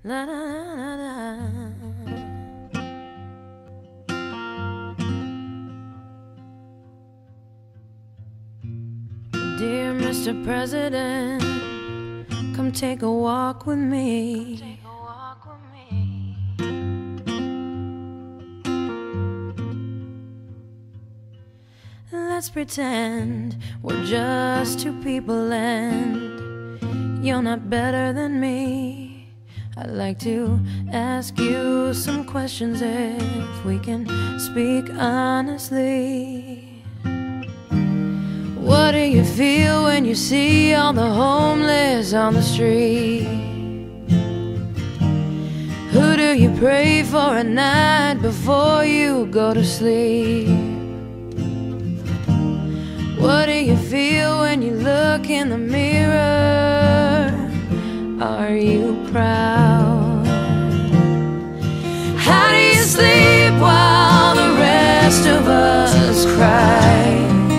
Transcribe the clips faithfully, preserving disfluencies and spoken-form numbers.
La, la, la, la. Dear Mister President, come take a walk with me. Take a walk with me. Let's pretend we're just two people and you're not better than me. I'd like to ask you some questions if we can speak honestly. What do you feel when you see all the homeless on the street? Who do you pray for at night before you go to sleep? What do you feel when you look in the mirror? Are you proud? How do you sleep while the rest of us cry?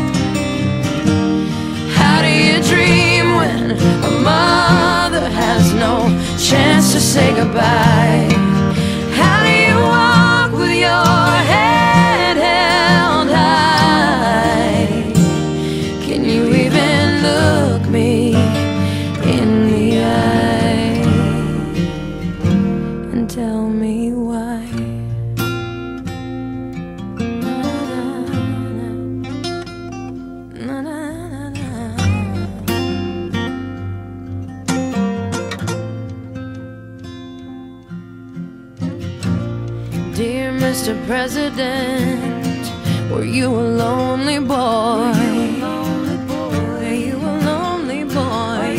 How do you dream when a mother has no chance to say goodbye? How do you walk with your head held high? Can you even look me in the eye and tell me why? Na, na, na, na. Dear Mister President, were you a lonely boy? Were you a lonely boy?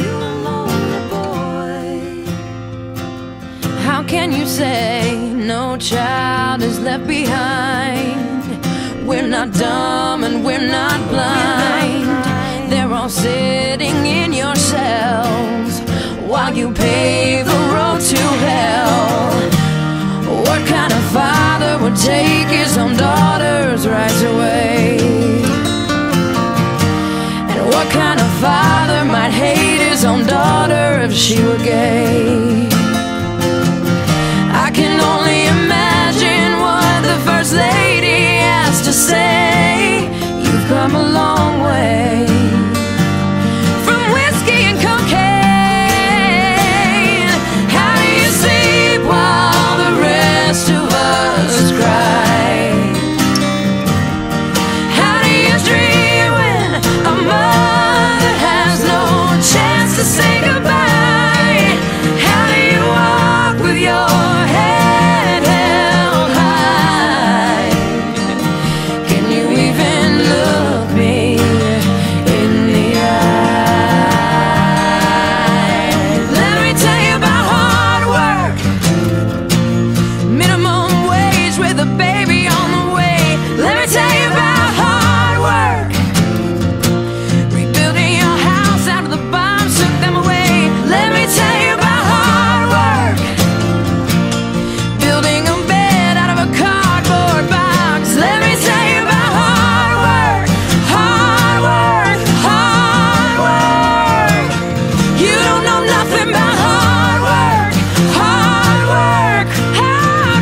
How can you say no child is left behind? We're not dumb and we're not blind. They're all sitting in your cells while you pave the road to hell. What kind of father would take his own daughter's rights away? And what kind of father might hate his own daughter if she were gay? I can only imagine what the First Lady has to say. You've come a long way from whiskey and cocaine. How do you sleep while the rest of us cry? How do you dream when a mother has no chance to say goodbye? How do you walk with your head held high? Can you even look me in the eye? Let me tell you about hard work, minimum wage with a baby on the way. Let me tell you about hard work, rebuilding your house after the bombs took them away. Let me tell you about hard work, building a bed out of a cardboard box. Let me tell you about hard work, hard work, hard work. You don't know nothing about hard work, hard work, hard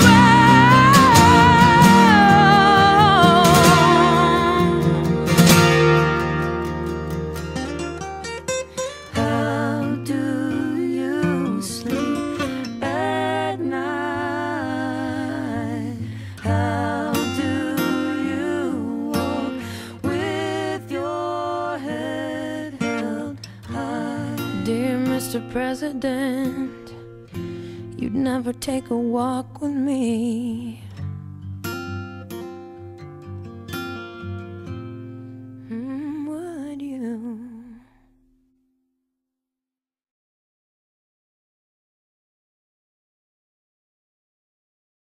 work. How do you sleep at night? How do you walk with your head held high? Dear Mister President, you'd never take a walk with me.